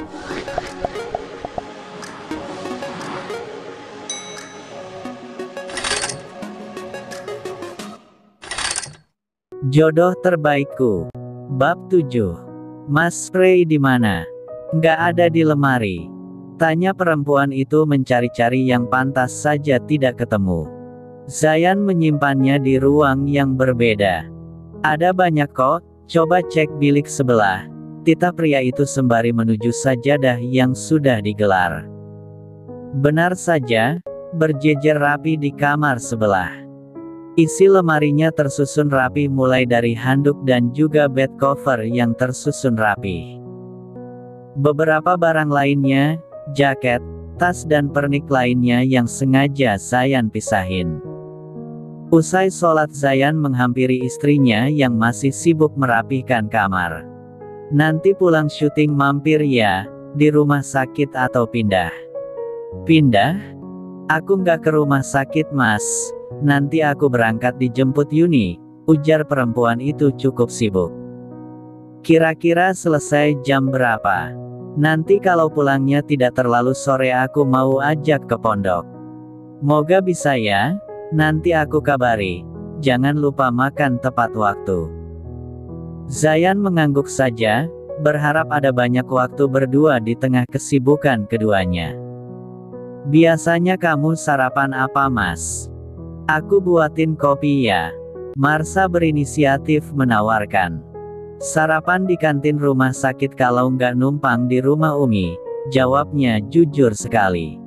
Jodoh terbaikku. Bab 7. Mas spray di mana? Nggak ada di lemari. Tanya perempuan itu mencari-cari yang pantas saja tidak ketemu. Zayan menyimpannya di ruang yang berbeda. Ada banyak kok, coba cek bilik sebelah. Titah pria itu sembari menuju sajadah yang sudah digelar. Benar saja, berjejer rapi di kamar sebelah. Isi lemarinya tersusun rapi mulai dari handuk dan juga bed cover yang tersusun rapi. Beberapa barang lainnya, jaket, tas dan pernik lainnya yang sengaja Zayan pisahin. Usai sholat Zayan menghampiri istrinya yang masih sibuk merapihkan kamar. Nanti pulang syuting mampir ya, di rumah sakit atau pindah? Pindah? Aku nggak ke rumah sakit mas. Nanti aku berangkat dijemput Yuni, ujar perempuan itu cukup sibuk. Kira-kira selesai jam berapa? Nanti kalau pulangnya tidak terlalu sore aku mau ajak ke pondok. Moga bisa ya, nanti aku kabari. Jangan lupa makan tepat waktu. Zayan mengangguk saja, berharap ada banyak waktu berdua di tengah kesibukan keduanya. Biasanya kamu sarapan apa mas? Aku buatin kopi ya. Marsha berinisiatif menawarkan. Sarapan di kantin rumah sakit kalau nggak numpang di rumah Umi, jawabnya jujur sekali.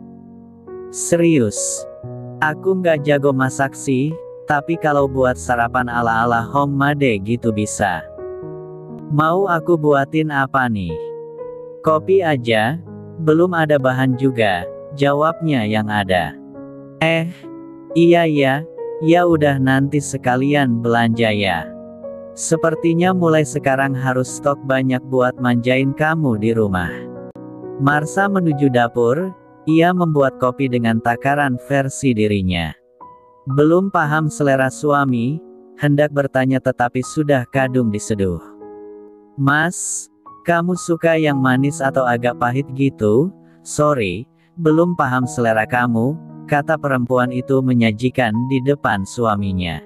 Serius? Aku nggak jago masak sih, tapi kalau buat sarapan ala-ala homemade gitu bisa. Mau aku buatin apa nih? Kopi aja, belum ada bahan juga, jawabnya yang ada. Iya ya udah nanti sekalian belanja ya. Sepertinya mulai sekarang harus stok banyak buat manjain kamu di rumah. Marsha menuju dapur, ia membuat kopi dengan takaran versi dirinya. Belum paham selera suami, hendak bertanya tetapi sudah kadung diseduh. Mas, kamu suka yang manis atau agak pahit gitu? Sorry, belum paham selera kamu, kata perempuan itu menyajikan di depan suaminya.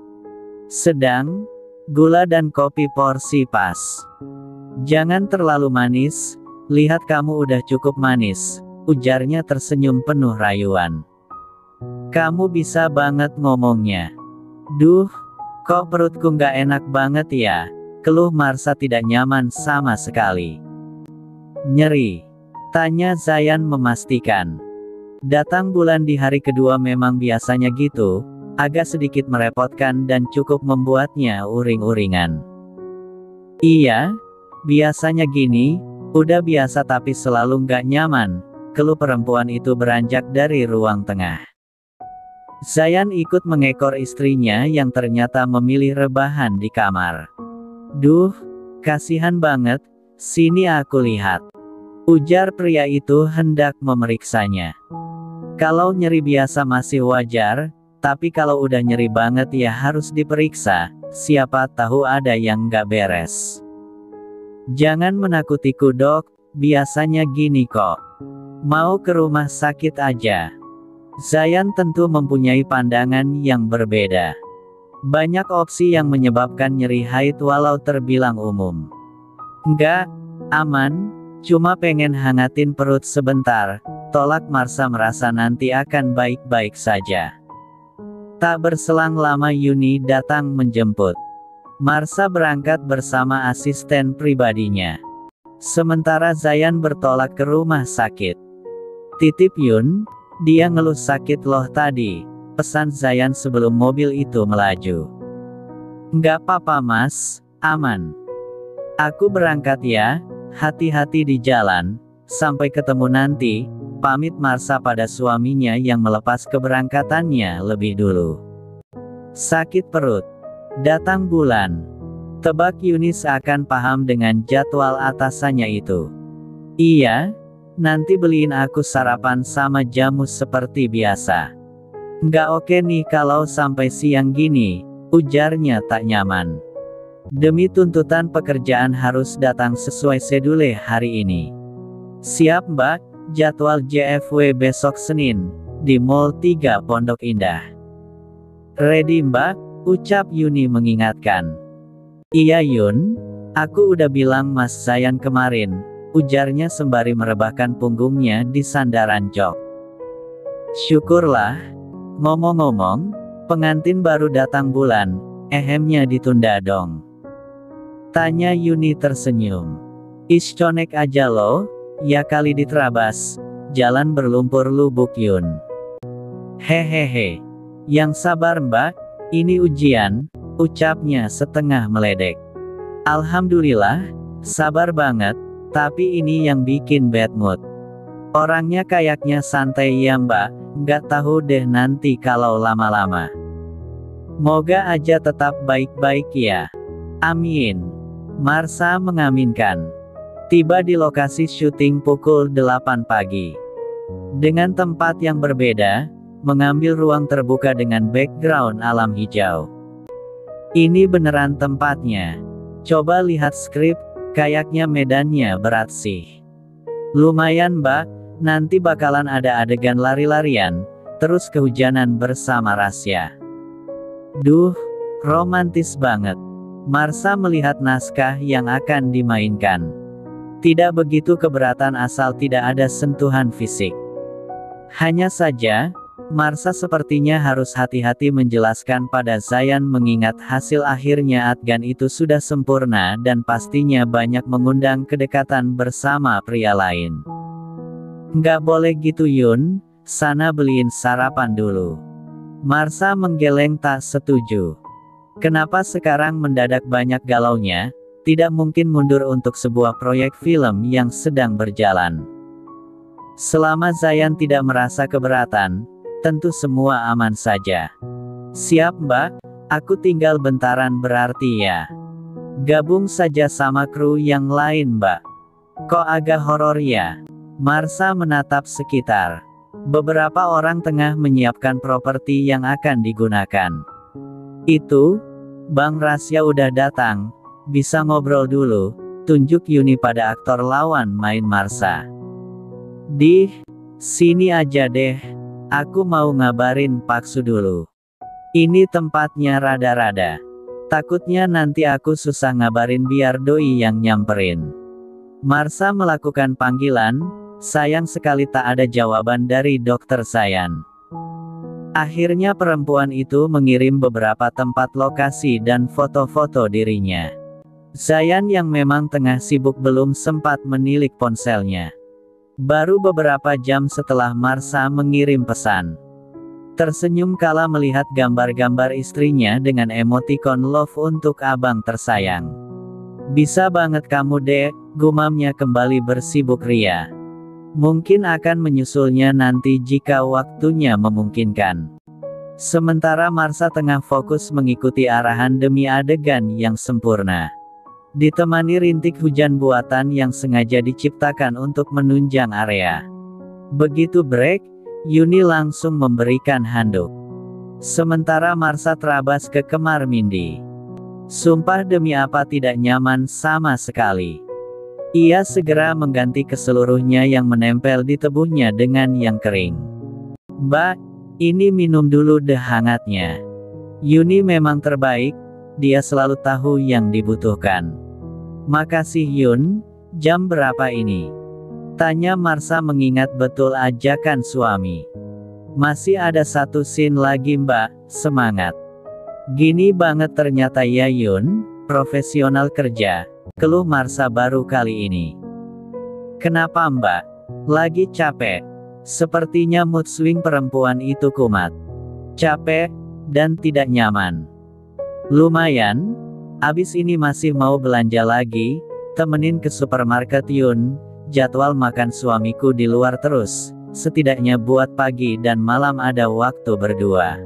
Sedang, gula dan kopi porsi pas. Jangan terlalu manis, lihat kamu udah cukup manis, ujarnya tersenyum penuh rayuan. Kamu bisa banget ngomongnya. Duh, kok perutku nggak enak banget ya, keluh Marsha tidak nyaman sama sekali. Nyeri? Tanya Zayan memastikan. Datang bulan di hari kedua memang biasanya gitu, agak sedikit merepotkan dan cukup membuatnya uring-uringan. Iya, biasanya gini, udah biasa tapi selalu nggak nyaman, keluh perempuan itu beranjak dari ruang tengah. Zayan ikut mengekor istrinya yang ternyata memilih rebahan di kamar. Duh, kasihan banget, sini aku lihat. Ujar pria itu hendak memeriksanya. Kalau nyeri biasa masih wajar, tapi kalau udah nyeri banget ya harus diperiksa, siapa tahu ada yang nggak beres. Jangan menakutiku dok, biasanya gini kok. Mau ke rumah sakit aja. Zayan tentu mempunyai pandangan yang berbeda. Banyak opsi yang menyebabkan nyeri haid walau terbilang umum. Enggak, aman, cuma pengen hangatin perut sebentar. Tolak Marsha merasa nanti akan baik-baik saja. Tak berselang lama Yuni datang menjemput. Marsha berangkat bersama asisten pribadinya. Sementara Zayan bertolak ke rumah sakit. Titip Yun, dia ngeluh sakit loh tadi, pesan Zayan sebelum mobil itu melaju. Nggak apa-apa mas, aman. Aku berangkat ya, hati-hati di jalan, sampai ketemu nanti. Pamit Marsha pada suaminya yang melepas keberangkatannya lebih dulu. Sakit perut. Datang bulan. Tebak Yuni seakan paham dengan jadwal atasannya itu. Iya, nanti beliin aku sarapan sama jamu seperti biasa. Nggak oke nih kalau sampai siang gini, ujarnya tak nyaman. Demi tuntutan pekerjaan harus datang sesuai sedule hari ini. Siap Mbak, jadwal JFW besok Senin, di Mall 3 Pondok Indah. Ready Mbak, ucap Yuni mengingatkan. Iya Yun, aku udah bilang Mas Zayan kemarin, ujarnya sembari merebahkan punggungnya di sandaran jok. Syukurlah. Ngomong-ngomong, pengantin baru datang bulan, ehemnya ditunda dong. Tanya Yuni tersenyum. Isconek aja lo, ya kali diterabas, jalan berlumpur lubuk Yun. Hehehe. Yang sabar Mbak, ini ujian, ucapnya setengah meledek. Alhamdulillah, sabar banget, tapi ini yang bikin bad mood. Orangnya kayaknya santai ya Mbak, nggak tahu deh nanti kalau lama-lama. Moga aja tetap baik-baik ya. Amin. Marsha mengaminkan. Tiba di lokasi syuting pukul 8 pagi. Dengan tempat yang berbeda, mengambil ruang terbuka dengan background alam hijau. Ini beneran tempatnya. Coba lihat skrip, kayaknya medannya berat sih. Lumayan Mbak, nanti bakalan ada adegan lari-larian, terus kehujanan bersama Rasya. Duh, romantis banget. Marsha melihat naskah yang akan dimainkan. Tidak begitu keberatan asal tidak ada sentuhan fisik. Hanya saja, Marsha sepertinya harus hati-hati menjelaskan pada Zayan mengingat hasil akhirnya adegan itu sudah sempurna dan pastinya banyak mengundang kedekatan bersama pria lain. Nggak boleh gitu Yun, sana beliin sarapan dulu. Marsha menggeleng tak setuju. Kenapa sekarang mendadak banyak galaunya, tidak mungkin mundur untuk sebuah proyek film yang sedang berjalan. Selama Zayan tidak merasa keberatan, tentu semua aman saja. Siap Mbak, aku tinggal bentaran berarti ya. Gabung saja sama kru yang lain Mbak. Kok agak horor ya? Marsha menatap sekitar. Beberapa orang tengah menyiapkan properti yang akan digunakan. Itu, Bang Rasya udah datang, bisa ngobrol dulu, tunjuk Yuni pada aktor lawan main Marsha. Di sini aja deh, aku mau ngabarin Paksu dulu. Ini tempatnya rada-rada. Takutnya nanti aku susah ngabarin biar doi yang nyamperin. Marsha melakukan panggilan, sayang sekali tak ada jawaban dari Dokter Zayan. Akhirnya perempuan itu mengirim beberapa tempat lokasi dan foto-foto dirinya. Zayan yang memang tengah sibuk belum sempat menilik ponselnya. Baru beberapa jam setelah Marsha mengirim pesan. Tersenyum kala melihat gambar-gambar istrinya dengan emotikon love untuk abang tersayang. Bisa banget kamu dek, gumamnya kembali bersibuk ria. Mungkin akan menyusulnya nanti jika waktunya memungkinkan. Sementara Marsha tengah fokus mengikuti arahan demi adegan yang sempurna. Ditemani rintik hujan buatan yang sengaja diciptakan untuk menunjang area. Begitu break, Yuni langsung memberikan handuk. Sementara Marsha terabas ke kamar mandi. Sumpah demi apa tidak nyaman sama sekali. Ia segera mengganti keseluruhnya yang menempel di tubuhnya dengan yang kering. Mbak, ini minum dulu deh hangatnya. Yuni memang terbaik, dia selalu tahu yang dibutuhkan. Makasih Yun, jam berapa ini? Tanya Marsha mengingat betul ajakan suami. Masih ada satu scene lagi Mbak, semangat. Gini banget ternyata ya Yun, profesional kerja. Keluh Marsha baru kali ini. Kenapa Mbak? Lagi capek? Sepertinya mood swing perempuan itu kumat. Capek, dan tidak nyaman. Lumayan, abis ini masih mau belanja lagi, temenin ke supermarket Yun, jadwal makan suamiku di luar terus, setidaknya buat pagi dan malam ada waktu berdua.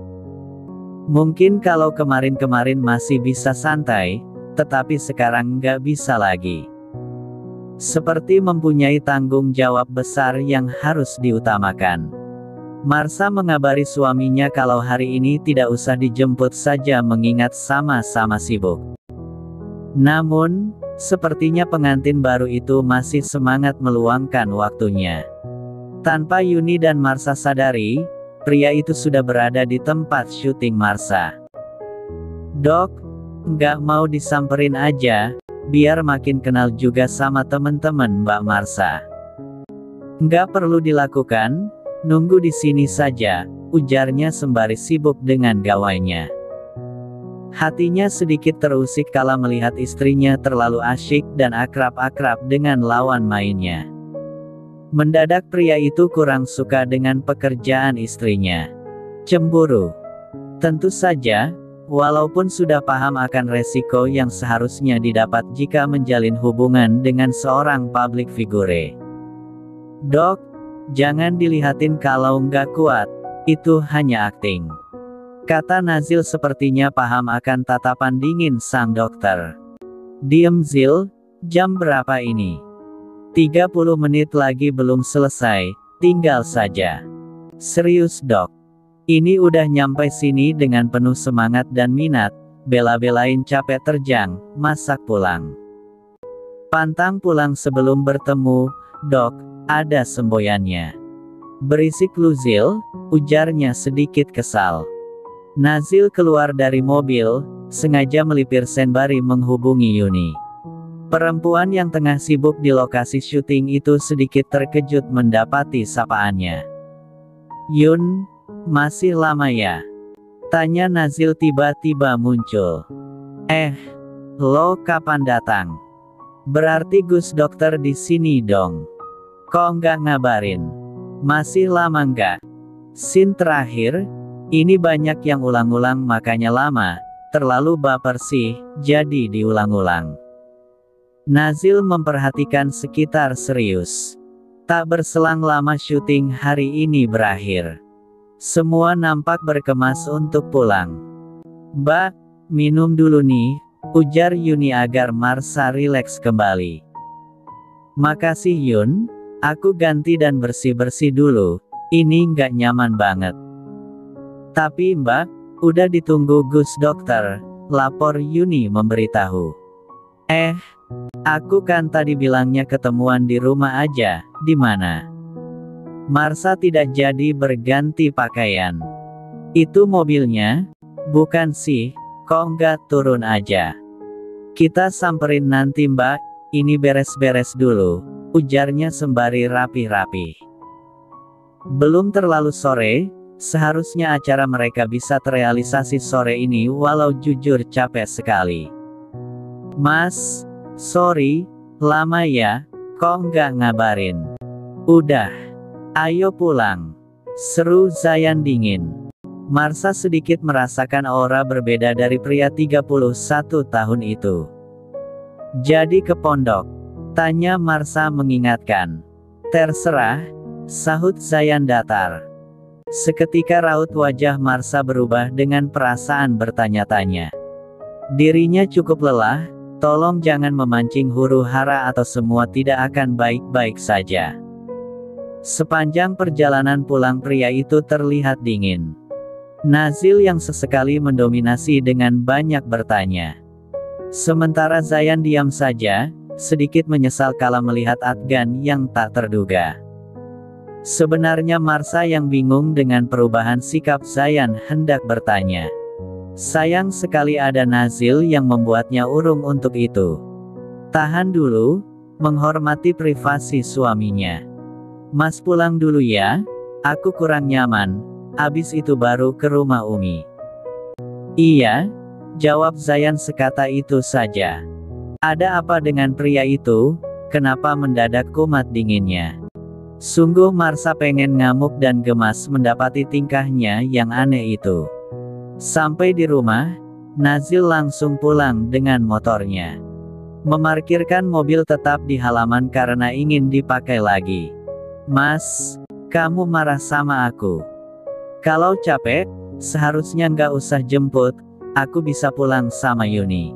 Mungkin kalau kemarin-kemarin masih bisa santai, tetapi sekarang nggak bisa lagi. Seperti mempunyai tanggung jawab besar yang harus diutamakan. Marsha mengabari suaminya kalau hari ini tidak usah dijemput saja mengingat sama-sama sibuk. Namun, Sepertinya pengantin baru itu masih semangat meluangkan waktunya. Tanpa Yuni dan Marsha sadari, pria itu sudah berada di tempat syuting Marsha. "Dok, nggak mau disamperin aja, biar makin kenal juga sama temen-temen Mbak Marsha." "Nggak perlu dilakukan, nunggu di sini saja," ujarnya sembari sibuk dengan gawainya. Hatinya sedikit terusik kala melihat istrinya terlalu asyik dan akrab-akrab dengan lawan mainnya. Mendadak pria itu kurang suka dengan pekerjaan istrinya. Cemburu. Tentu saja, walaupun sudah paham akan resiko yang seharusnya didapat jika menjalin hubungan dengan seorang public figure. "Dok, jangan dilihatin kalau nggak kuat, itu hanya akting," kata Nazil sepertinya paham akan tatapan dingin sang dokter. "Diem Zil, jam berapa ini? 30 menit lagi belum selesai, tinggal saja." "Serius dok, ini udah nyampe sini dengan penuh semangat dan minat, bela-belain capek terjang, masak pulang. Pantang pulang sebelum bertemu, dok, ada semboyannya." "Berisik lu Zil," ujarnya sedikit kesal. Nazil keluar dari mobil, sengaja melipir sembari menghubungi Yuni. Perempuan yang tengah sibuk di lokasi syuting itu sedikit terkejut mendapati sapaannya. "Yun, masih lama ya?" tanya Nazil tiba-tiba muncul. Lo kapan datang? Berarti Gus dokter di sini dong. Kok nggak ngabarin? Masih lama nggak?" "Scene terakhir, ini banyak yang ulang-ulang makanya lama, terlalu baper sih, jadi diulang-ulang." Nazil memperhatikan sekitar serius. Tak berselang lama syuting hari ini berakhir. Semua nampak berkemas untuk pulang. "Mbak, minum dulu nih," ujar Yuni agar Marsha rileks kembali. "Makasih Yun, aku ganti dan bersih-bersih dulu, ini nggak nyaman banget." "Tapi Mbak, udah ditunggu Gus dokter," lapor Yuni memberitahu. Aku kan tadi bilangnya ketemuan di rumah aja, di mana?" Marsha tidak jadi berganti pakaian. "Itu mobilnya?" "Bukan sih, kok nggak turun aja?" "Kita samperin nanti Mbak, ini beres-beres dulu," ujarnya sembari rapi-rapi. Belum terlalu sore, seharusnya acara mereka bisa terrealisasi sore ini walau jujur capek sekali. "Mas, sorry, lama ya, kok nggak ngabarin?" "Udah, ayo pulang," seru Zayan dingin. Marsha sedikit merasakan aura berbeda dari pria 31 tahun itu. "Jadi ke pondok?" tanya Marsha mengingatkan. "Terserah," sahut Zayan datar. Seketika raut wajah Marsha berubah dengan perasaan bertanya-tanya. Dirinya cukup lelah, tolong jangan memancing huru-hara atau semua tidak akan baik-baik saja. Sepanjang perjalanan pulang pria itu terlihat dingin. Nazil yang sesekali mendominasi dengan banyak bertanya. Sementara Zayan diam saja, sedikit menyesal kala melihat Adgan yang tak terduga. Sebenarnya Marsha yang bingung dengan perubahan sikap Zayan hendak bertanya. Sayang sekali ada Nazil yang membuatnya urung untuk itu. Tahan dulu, menghormati privasi suaminya. "Mas pulang dulu ya, aku kurang nyaman, abis itu baru ke rumah Umi." "Iya," jawab Zayan sekata itu saja. Ada apa dengan pria itu, kenapa mendadak kumat dinginnya? Sungguh Marsha pengen ngamuk dan gemas mendapati tingkahnya yang aneh itu. Sampai di rumah, Nazil langsung pulang dengan motornya. Memarkirkan mobil tetap di halaman karena ingin dipakai lagi. "Mas, kamu marah sama aku? Kalau capek, seharusnya nggak usah jemput, aku bisa pulang sama Yuni."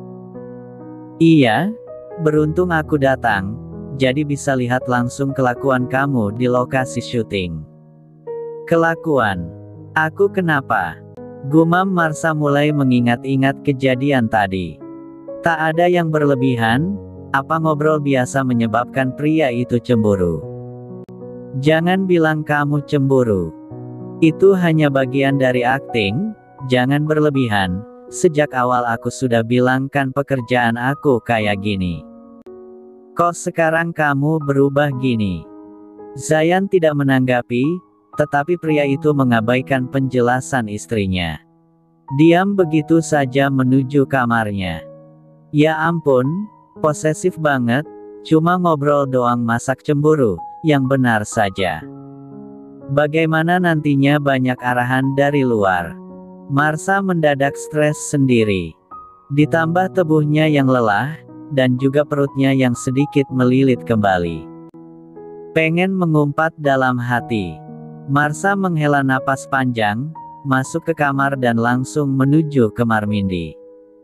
"Iya, beruntung aku datang, jadi bisa lihat langsung kelakuan kamu di lokasi syuting." "Kelakuan? Aku kenapa?" gumam Marsha mulai mengingat-ingat kejadian tadi. "Tak ada yang berlebihan, Apa ngobrol biasa menyebabkan pria itu cemburu? Jangan bilang kamu cemburu. Itu hanya bagian dari akting, jangan berlebihan. Sejak awal aku sudah bilang kan pekerjaan aku kayak gini. Kok sekarang kamu berubah gini? Zayan tidak menanggapi, tetapi pria itu mengabaikan penjelasan istrinya. Diam begitu saja menuju kamarnya. Ya ampun, posesif banget, cuma ngobrol doang masak cemburu, yang benar saja. Bagaimana nantinya banyak arahan dari luar. Marsha mendadak stres sendiri. Ditambah tubuhnya yang lelah, dan juga perutnya yang sedikit melilit kembali. Pengen mengumpat dalam hati. Marsha menghela napas panjang, masuk ke kamar dan langsung menuju kamar mandi.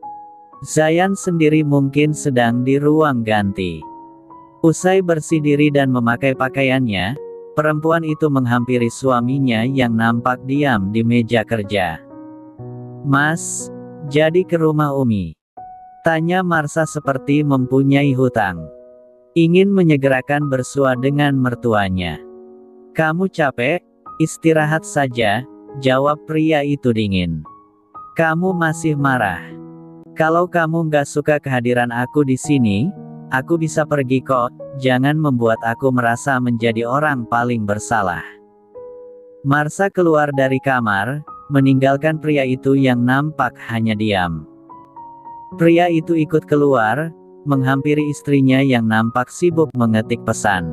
Zayan sendiri mungkin sedang di ruang ganti. Usai bersih diri dan memakai pakaiannya, perempuan itu menghampiri suaminya yang nampak diam di meja kerja. Mas, jadi ke rumah Umi? Tanya Marsha seperti mempunyai hutang. Ingin menyegerakan bersua dengan mertuanya. Kamu capek? Istirahat saja, jawab pria itu dingin. Kamu masih marah? Kalau kamu nggak suka kehadiran aku di sini, aku bisa pergi kok, jangan membuat aku merasa menjadi orang paling bersalah. Marsha keluar dari kamar, meninggalkan pria itu yang nampak hanya diam. Pria itu ikut keluar, menghampiri istrinya yang nampak sibuk mengetik pesan.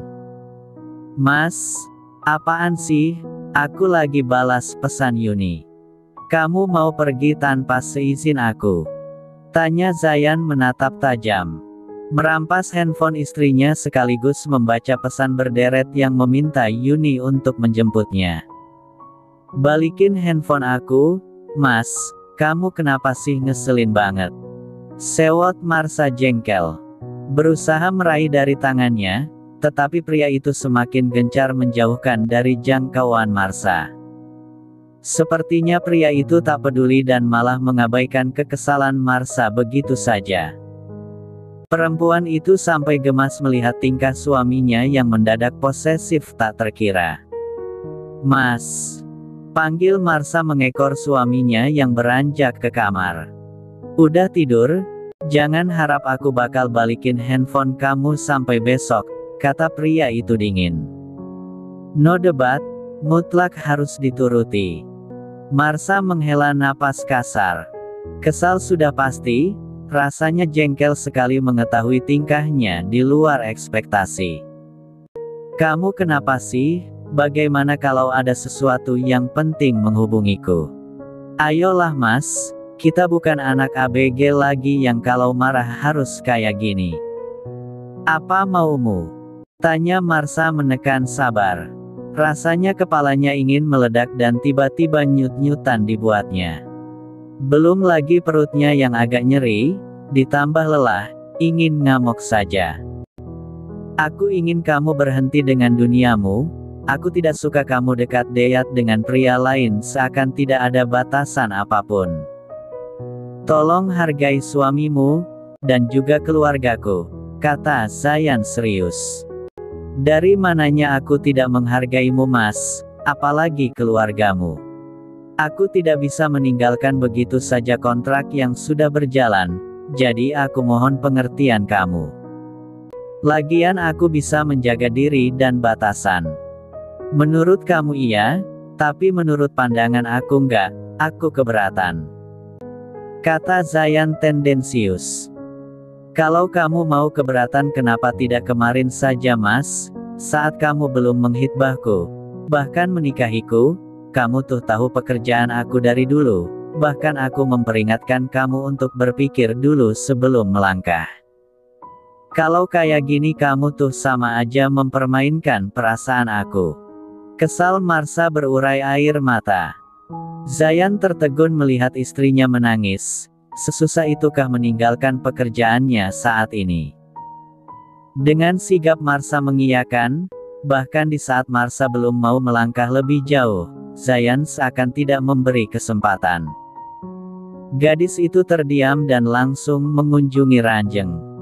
Mas, apaan sih? Aku lagi balas pesan Yuni. Kamu mau pergi tanpa seizin aku? Tanya Zayan menatap tajam. Merampas handphone istrinya sekaligus membaca pesan berderet yang meminta Yuni untuk menjemputnya. Balikin handphone aku, Mas. Kamu kenapa sih ngeselin banget? Sewot Marsha jengkel. Berusaha meraih dari tangannya, tetapi pria itu semakin gencar menjauhkan dari jangkauan Marsha. Sepertinya pria itu tak peduli dan malah mengabaikan kekesalan Marsha begitu saja. Perempuan itu sampai gemas melihat tingkah suaminya yang mendadak posesif tak terkira. Mas, panggil Marsha mengekor suaminya yang beranjak ke kamar. Udah tidur? Jangan harap aku bakal balikin handphone kamu sampai besok, kata pria itu dingin. No debat, mutlak harus dituruti. Marsha menghela napas kasar. Kesal sudah pasti, rasanya jengkel sekali mengetahui tingkahnya di luar ekspektasi. Kamu kenapa sih? Bagaimana kalau ada sesuatu yang penting menghubungiku? Ayolah Mas, kita bukan anak ABG lagi yang kalau marah harus kayak gini. Apa maumu? Tanya Marsha menekan sabar. Rasanya kepalanya ingin meledak dan tiba-tiba nyut-nyutan dibuatnya. Belum lagi perutnya yang agak nyeri, ditambah lelah, ingin ngamuk saja. Aku ingin kamu berhenti dengan duniamu, aku tidak suka kamu dekat-deyat dengan pria lain seakan tidak ada batasan apapun. Tolong hargai suamimu, dan juga keluargaku, kata Zayan serius. Dari mananya aku tidak menghargaimu Mas, apalagi keluargamu. Aku tidak bisa meninggalkan begitu saja kontrak yang sudah berjalan, jadi aku mohon pengertian kamu. Lagian aku bisa menjaga diri dan batasan. Menurut kamu iya, tapi menurut pandangan aku enggak, aku keberatan. Kata Zayan tendensius. Kalau kamu mau keberatan kenapa tidak kemarin saja Mas, saat kamu belum menghitbahku, bahkan menikahiku, kamu tuh tahu pekerjaan aku dari dulu, bahkan aku memperingatkan kamu untuk berpikir dulu sebelum melangkah. Kalau kayak gini kamu tuh sama aja mempermainkan perasaan aku. Kesal Marsha berurai air mata. Zayan tertegun melihat istrinya menangis. Sesusah itukah meninggalkan pekerjaannya saat ini? Dengan sigap Marsha mengiyakan, bahkan di saat Marsha belum mau melangkah lebih jauh, Zayan seakan tidak memberi kesempatan. Gadis itu terdiam dan langsung mengunjungi ranjang.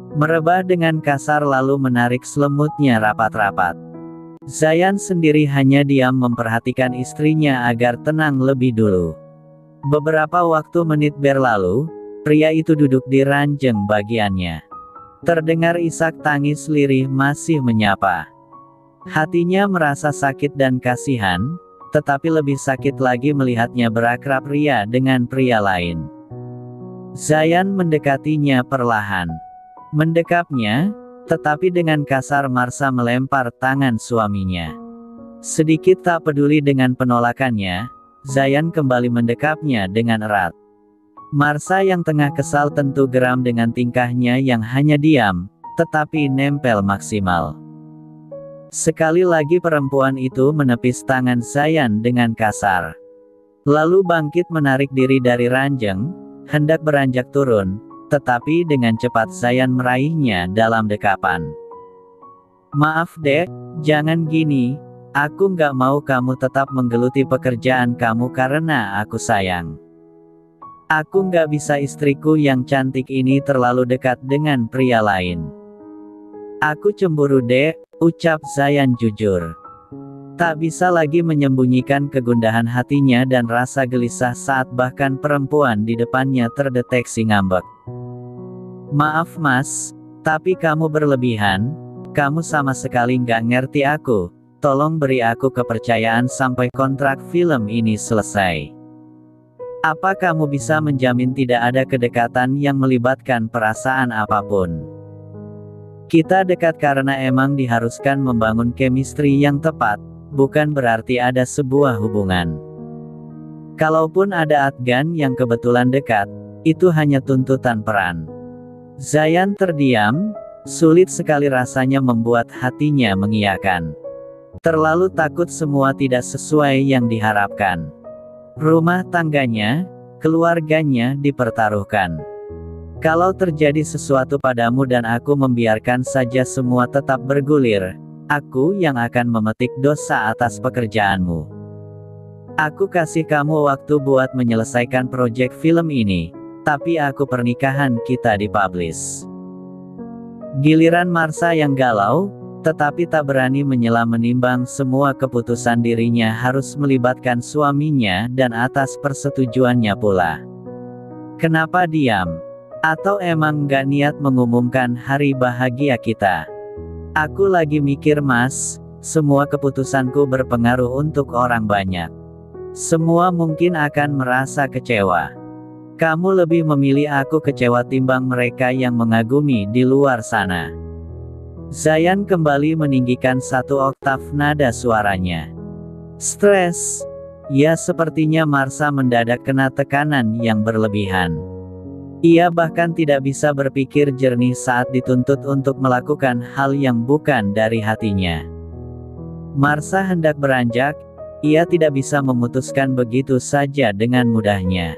Merebah dengan kasar lalu menarik selimutnya rapat-rapat. Zayan sendiri hanya diam memperhatikan istrinya agar tenang lebih dulu. Beberapa menit berlalu, pria itu duduk di ranjang bagiannya. Terdengar isak tangis lirih masih menyapa. Hatinya merasa sakit dan kasihan, tetapi lebih sakit lagi melihatnya berakrab ria dengan pria lain. Zayan mendekatinya perlahan. Mendekapnya, tetapi dengan kasar Marsha melempar tangan suaminya. Sedikit tak peduli dengan penolakannya, Zayan kembali mendekapnya dengan erat. Marsha yang tengah kesal tentu geram dengan tingkahnya yang hanya diam, tetapi nempel maksimal. Sekali lagi perempuan itu menepis tangan Zayan dengan kasar. Lalu bangkit menarik diri dari ranjang, hendak beranjak turun, tetapi dengan cepat Zayan meraihnya dalam dekapan. "Maaf dek, jangan gini, aku nggak mau kamu tetap menggeluti pekerjaan kamu karena aku sayang. Aku nggak bisa istriku yang cantik ini terlalu dekat dengan pria lain. Aku cemburu dek," ucap Zayan jujur. Tak bisa lagi menyembunyikan kegundahan hatinya dan rasa gelisah saat bahkan perempuan di depannya terdeteksi ngambek. "Maaf mas, tapi kamu berlebihan, kamu sama sekali nggak ngerti aku, tolong beri aku kepercayaan sampai kontrak film ini selesai. Apa kamu bisa menjamin tidak ada kedekatan yang melibatkan perasaan apapun? Kita dekat karena emang diharuskan membangun chemistry yang tepat, bukan berarti ada sebuah hubungan. Kalaupun ada adegan yang kebetulan dekat, itu hanya tuntutan peran." Zayan terdiam, sulit sekali rasanya membuat hatinya mengiyakan. Terlalu takut semua tidak sesuai yang diharapkan. Rumah tangganya, keluarganya dipertaruhkan. Kalau terjadi sesuatu padamu dan aku membiarkan saja semua tetap bergulir, aku yang akan memetik dosa atas pekerjaanmu. Aku kasih kamu waktu buat menyelesaikan proyek film ini, tapi aku pernikahan kita dipublish. Giliran Marsha yang galau, tetapi tak berani menyela menimbang semua keputusan dirinya harus melibatkan suaminya dan atas persetujuannya pula. "Kenapa diam? Atau emang nggak niat mengumumkan hari bahagia kita?" "Aku lagi mikir mas, semua keputusanku berpengaruh untuk orang banyak. Semua mungkin akan merasa kecewa. Kamu lebih memilih aku kecewa timbang mereka yang mengagumi di luar sana." Zayan kembali meninggikan 1 oktav nada suaranya. Stres. Ya, sepertinya Marsha mendadak kena tekanan yang berlebihan. Ia bahkan tidak bisa berpikir jernih saat dituntut untuk melakukan hal yang bukan dari hatinya. Marsha hendak beranjak, ia tidak bisa memutuskan begitu saja dengan mudahnya.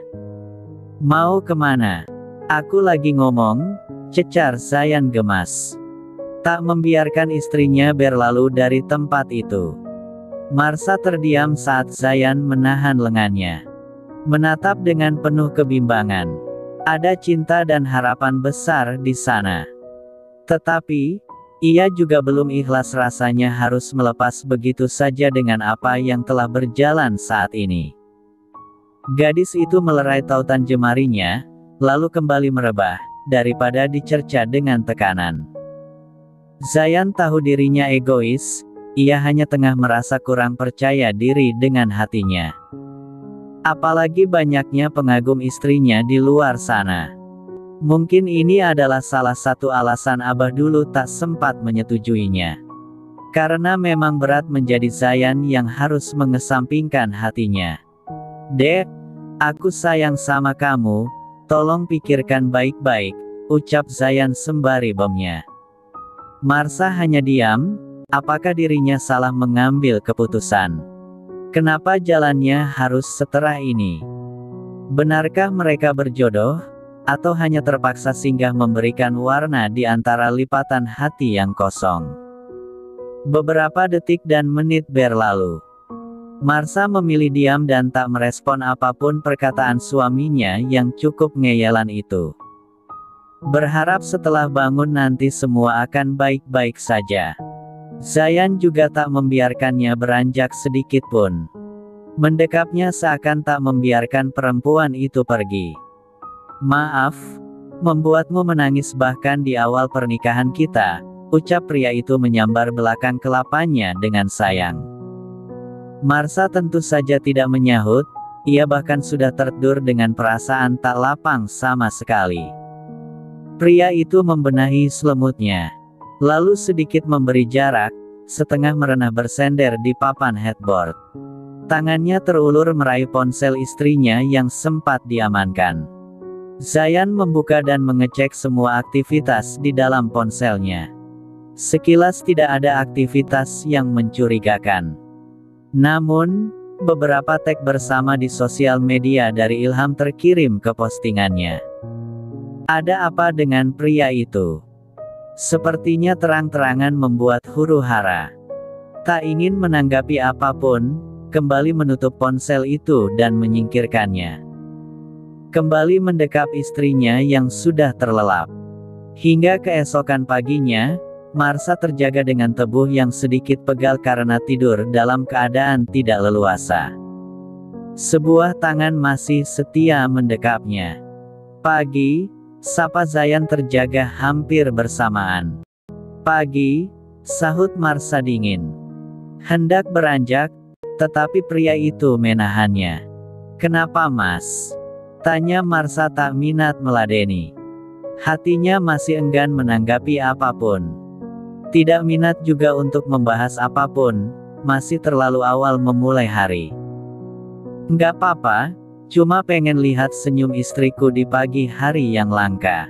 "Mau kemana? Aku lagi ngomong," cecar Zayan gemas. Tak membiarkan istrinya berlalu dari tempat itu. Marsha terdiam saat Zayan menahan lengannya. Menatap dengan penuh kebimbangan. Ada cinta dan harapan besar di sana. Tetapi, ia juga belum ikhlas rasanya harus melepas begitu saja dengan apa yang telah berjalan saat ini. Gadis itu melerai tautan jemarinya, lalu kembali merebah, daripada dicerca dengan tekanan. Zayan tahu dirinya egois, ia hanya tengah merasa kurang percaya diri dengan hatinya. Apalagi banyaknya pengagum istrinya di luar sana. Mungkin ini adalah salah satu alasan Abah dulu tak sempat menyetujuinya. Karena memang berat menjadi Zayan yang harus mengesampingkan hatinya. "Dek, aku sayang sama kamu, tolong pikirkan baik-baik," ucap Zayan sembari bomnya. Marsha hanya diam, apakah dirinya salah mengambil keputusan? Kenapa jalannya harus seterah ini? Benarkah mereka berjodoh? Atau hanya terpaksa singgah memberikan warna di antara lipatan hati yang kosong? Beberapa detik dan menit berlalu. Marsha memilih diam dan tak merespon apapun perkataan suaminya yang cukup ngeyelan itu. Berharap setelah bangun nanti semua akan baik-baik saja. Zayan juga tak membiarkannya beranjak sedikit pun. Mendekapnya seakan tak membiarkan perempuan itu pergi. Maaf, membuatmu menangis bahkan di awal pernikahan kita, ucap pria itu menyambar belakang kelapanya dengan sayang. Marsha tentu saja tidak menyahut, ia bahkan sudah tertidur dengan perasaan tak lapang sama sekali. Pria itu membenahi selimutnya, lalu sedikit memberi jarak, setengah merenah bersender di papan headboard. Tangannya terulur meraih ponsel istrinya yang sempat diamankan. Zayan membuka dan mengecek semua aktivitas di dalam ponselnya. Sekilas tidak ada aktivitas yang mencurigakan. Namun, beberapa tag bersama di sosial media dari Ilham terkirim ke postingannya. Ada apa dengan pria itu? Sepertinya terang-terangan membuat huru-hara. Tak ingin menanggapi apapun, kembali menutup ponsel itu dan menyingkirkannya. Kembali mendekap istrinya yang sudah terlelap. Hingga keesokan paginya, Marsha terjaga dengan tubuh yang sedikit pegal karena tidur dalam keadaan tidak leluasa. Sebuah tangan masih setia mendekapnya. Pagi, sapa Zayan terjaga hampir bersamaan. Pagi, sahut Marsha dingin. Hendak beranjak, tetapi pria itu menahannya. Kenapa mas? Tanya Marsha tak minat meladeni. Hatinya masih enggan menanggapi apapun. Tidak minat juga untuk membahas apapun, masih terlalu awal memulai hari. Nggak apa-apa, cuma pengen lihat senyum istriku di pagi hari yang langka.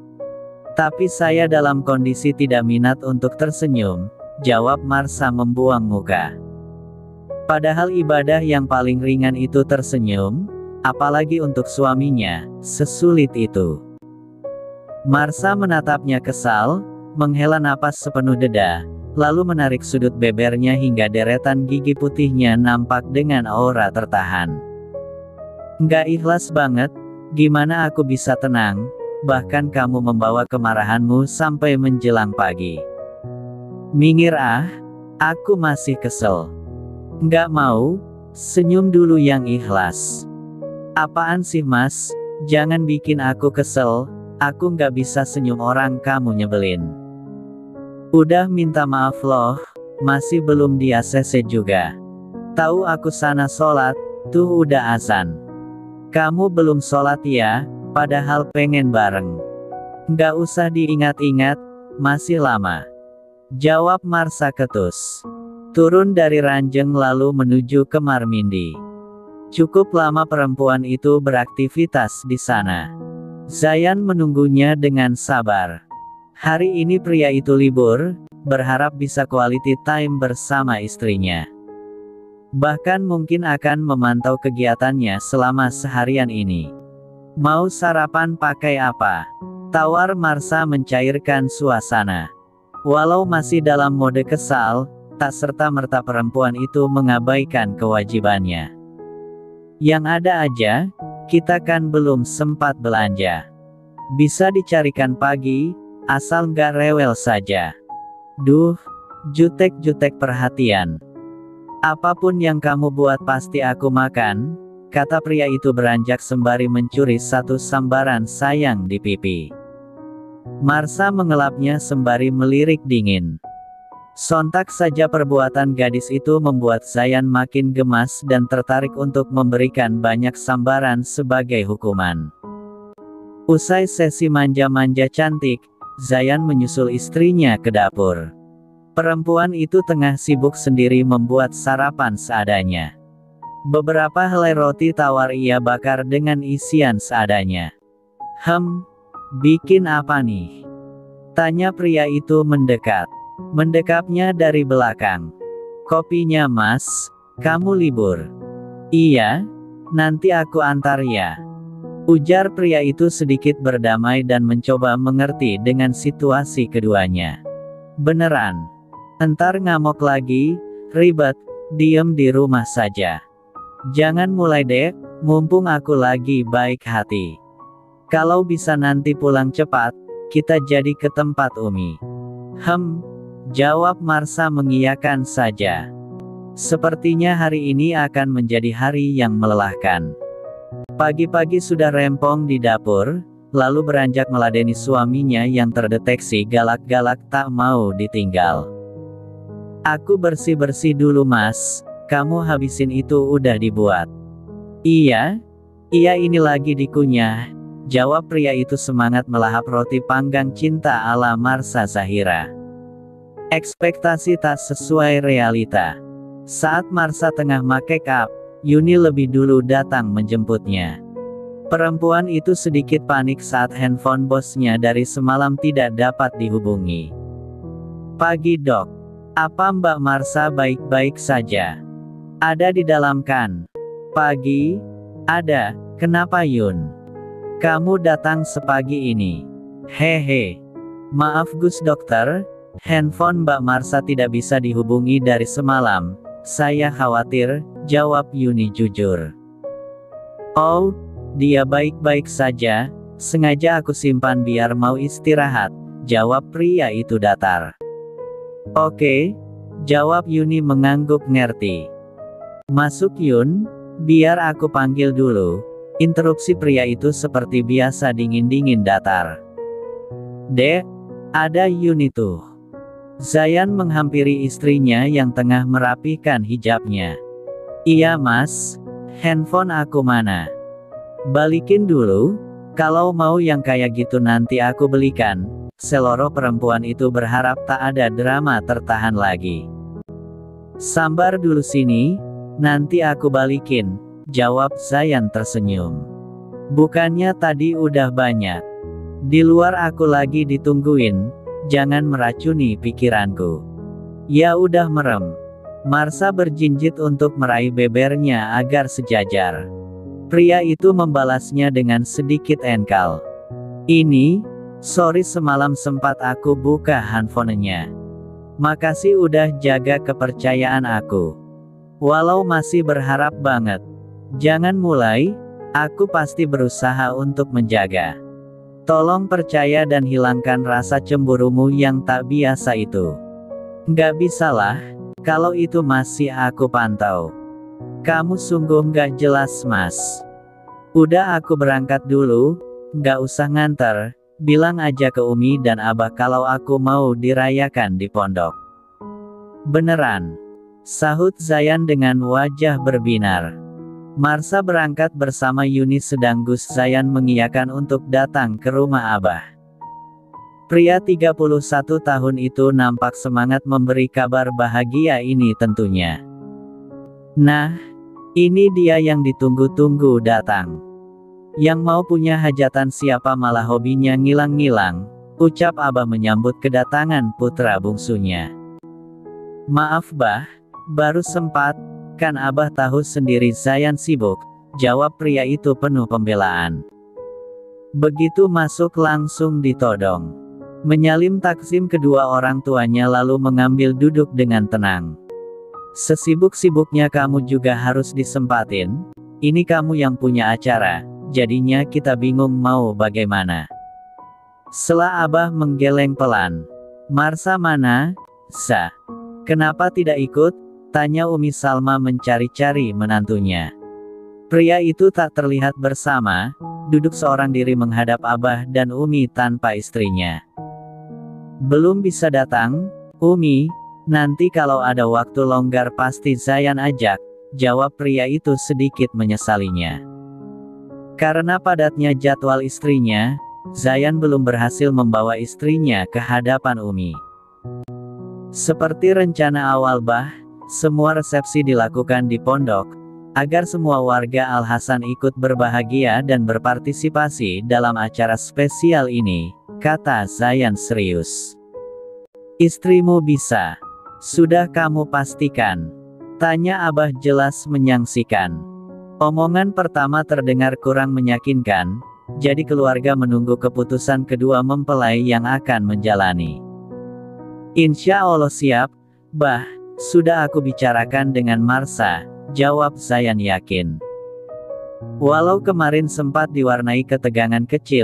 Tapi saya dalam kondisi tidak minat untuk tersenyum, jawab Marsha membuang muka. Padahal ibadah yang paling ringan itu tersenyum, apalagi untuk suaminya, sesulit itu. Marsha menatapnya kesal, menghela napas sepenuh dada, lalu menarik sudut bebernya hingga deretan gigi putihnya nampak dengan aura tertahan. Nggak ikhlas banget, gimana aku bisa tenang, bahkan kamu membawa kemarahanmu sampai menjelang pagi. Minggir ah, aku masih kesel. Nggak mau, senyum dulu yang ikhlas. Apaan sih mas, jangan bikin aku kesel, aku nggak bisa senyum orang kamu nyebelin. Udah minta maaf loh, masih belum di ACC juga. Tahu aku sana sholat, tuh udah azan. Kamu belum sholat ya, padahal pengen bareng. Nggak usah diingat-ingat, masih lama. Jawab Marsha ketus. Turun dari ranjang lalu menuju kamar mandi. Cukup lama perempuan itu beraktivitas di sana. Zayan menunggunya dengan sabar. Hari ini pria itu libur, berharap bisa quality time bersama istrinya. Bahkan mungkin akan memantau kegiatannya selama seharian ini. Mau sarapan pakai apa? Tawar Marsha mencairkan suasana. Walau masih dalam mode kesal, tak serta-merta perempuan itu mengabaikan kewajibannya. Yang ada aja, kita kan belum sempat belanja. Bisa dicarikan pagi, asal nggak rewel saja. Duh, jutek-jutek perhatian. Apapun yang kamu buat pasti aku makan, kata pria itu beranjak sembari mencuri satu sambaran sayang di pipi. Marsha mengelapnya sembari melirik dingin. Sontak saja perbuatan gadis itu membuat Zayan makin gemas dan tertarik untuk memberikan banyak sambaran sebagai hukuman. Usai sesi manja-manja cantik, Zayan menyusul istrinya ke dapur. Perempuan itu tengah sibuk sendiri membuat sarapan seadanya. Beberapa helai roti tawar ia bakar dengan isian seadanya. Bikin apa nih? Tanya pria itu mendekat. Mendekapnya dari belakang. Kopinya mas, kamu libur. Iya, nanti aku antar ya. Ujar pria itu sedikit berdamai dan mencoba mengerti dengan situasi keduanya. Beneran. Entar ngamuk lagi, ribet, diem di rumah saja. Jangan mulai deh, mumpung aku lagi baik hati. Kalau bisa nanti pulang cepat, kita jadi ke tempat Umi. Jawab Marsha mengiyakan saja. Sepertinya hari ini akan menjadi hari yang melelahkan. Pagi-pagi sudah rempong di dapur, lalu beranjak meladeni suaminya yang terdeteksi galak-galak tak mau ditinggal. Aku bersih-bersih dulu mas, kamu habisin itu udah dibuat. Iya ini lagi dikunyah, jawab pria itu semangat melahap roti panggang cinta ala Marsha Zahira. Ekspektasi tak sesuai realita. Saat Marsha tengah make up, Yuni lebih dulu datang menjemputnya. Perempuan itu sedikit panik saat handphone bosnya dari semalam tidak dapat dihubungi. Pagi dok. Apa Mbak Marsha baik-baik saja? Ada di dalam kan? Pagi? Ada. Kenapa Yun? Kamu datang sepagi ini? Hehe. Maaf Gus dokter, handphone Mbak Marsha tidak bisa dihubungi dari semalam. Saya khawatir, jawab Yuni jujur. Oh, dia baik-baik saja, sengaja aku simpan biar mau istirahat, jawab pria itu datar. Oke, jawab Yuni mengangguk ngerti. Masuk Yun, biar aku panggil dulu, interupsi pria itu seperti biasa dingin-dingin datar. Dek, ada Yuni tuh. Zayan menghampiri istrinya yang tengah merapikan hijabnya. Iya mas, handphone aku mana? Balikin dulu, kalau mau yang kayak gitu nanti aku belikan. Seloro perempuan itu berharap tak ada drama tertahan lagi. Sambar dulu sini, nanti aku balikin, jawab Zayan tersenyum. Bukannya tadi udah banyak. Di luar aku lagi ditungguin. Jangan meracuni pikiranku. Ya udah merem. Marsha berjinjit untuk meraih bebernya agar sejajar. Pria itu membalasnya dengan sedikit engkal. Sorry semalam sempat aku buka handphonenya. Makasih udah jaga kepercayaan aku. Walau masih berharap banget. Jangan mulai, aku pasti berusaha untuk menjaga. Tolong percaya dan hilangkan rasa cemburumu yang tak biasa itu. Nggak bisalah, kalau itu masih aku pantau. Kamu sungguh nggak jelas mas. Udah aku berangkat dulu, nggak usah nganter, bilang aja ke Umi dan Abah kalau aku mau dirayakan di pondok. Beneran? Sahut Zayan dengan wajah berbinar. Marsha berangkat bersama Yuni sedang Gus Zayan mengiyakan untuk datang ke rumah Abah. Pria 31 tahun itu nampak semangat memberi kabar bahagia ini tentunya. Nah, ini dia yang ditunggu-tunggu datang. Yang mau punya hajatan siapa malah hobinya ngilang-ngilang, ucap Abah menyambut kedatangan putra bungsunya. Maaf Bah, baru sempat. Kan Abah tahu sendiri Zayan sibuk, jawab pria itu penuh pembelaan. Begitu masuk langsung ditodong. Menyalin takzim kedua orang tuanya lalu mengambil duduk dengan tenang. Sesibuk-sibuknya kamu juga harus disempatin, ini kamu yang punya acara, jadinya kita bingung mau bagaimana. Setelah Abah menggeleng pelan. Marsha mana? Kenapa tidak ikut? Tanya Umi Salma mencari-cari menantunya. Pria itu tak terlihat bersama, duduk seorang diri menghadap Abah dan Umi tanpa istrinya. Belum bisa datang, Umi, nanti kalau ada waktu longgar pasti Zayan ajak, jawab pria itu sedikit menyesalinya. Karena padatnya jadwal istrinya, Zayan belum berhasil membawa istrinya ke hadapan Umi. Seperti rencana awal Bah, semua resepsi dilakukan di pondok, agar semua warga Al-Hasan ikut berbahagia dan berpartisipasi dalam acara spesial ini, kata Zayan serius. Istrimu bisa. Sudah kamu pastikan? Tanya Abah jelas menyangsikan. Omongan pertama terdengar kurang meyakinkan, jadi keluarga menunggu keputusan kedua mempelai yang akan menjalani. Insya Allah siap, Bah. Sudah aku bicarakan dengan Marsha, jawab Zayan yakin. Walau kemarin sempat diwarnai ketegangan kecil,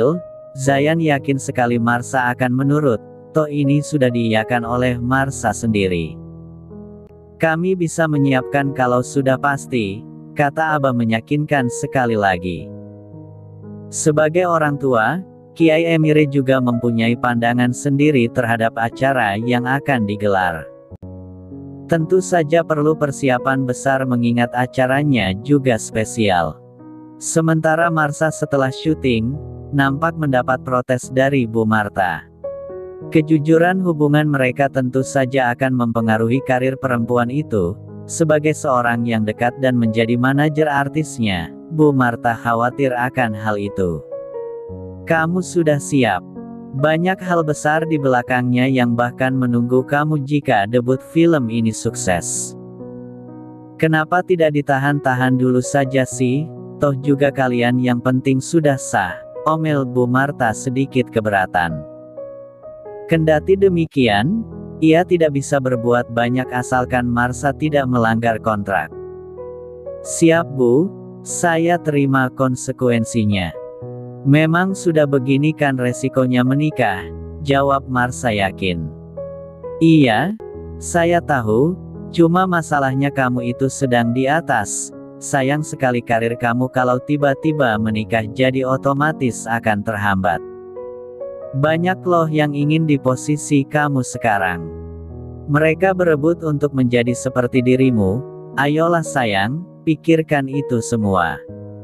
Zayan yakin sekali Marsha akan menurut, toh ini sudah diiyakan oleh Marsha sendiri. Kami bisa menyiapkan kalau sudah pasti, kata Abah meyakinkan sekali lagi. Sebagai orang tua, Kiai Emire juga mempunyai pandangan sendiri terhadap acara yang akan digelar. Tentu saja perlu persiapan besar mengingat acaranya juga spesial. Sementara Marsha setelah syuting, nampak mendapat protes dari Bu Marta. Kejujuran hubungan mereka tentu saja akan mempengaruhi karir perempuan itu. Sebagai seorang yang dekat dan menjadi manajer artisnya, Bu Marta khawatir akan hal itu. Kamu sudah siap. Banyak hal besar di belakangnya yang bahkan menunggu kamu jika debut film ini sukses. Kenapa tidak ditahan-tahan dulu saja sih? Toh juga kalian yang penting sudah sah. Omel Bu Marta sedikit keberatan. Kendati demikian, ia tidak bisa berbuat banyak asalkan Marsha tidak melanggar kontrak. Siap Bu, saya terima konsekuensinya. Memang sudah begini kan resikonya menikah, jawab Marsha yakin. Iya, saya tahu, cuma masalahnya kamu itu sedang di atas. Sayang sekali karir kamu kalau tiba-tiba menikah jadi otomatis akan terhambat. Banyak loh yang ingin di posisi kamu sekarang. Mereka berebut untuk menjadi seperti dirimu. Ayolah sayang, pikirkan itu semua.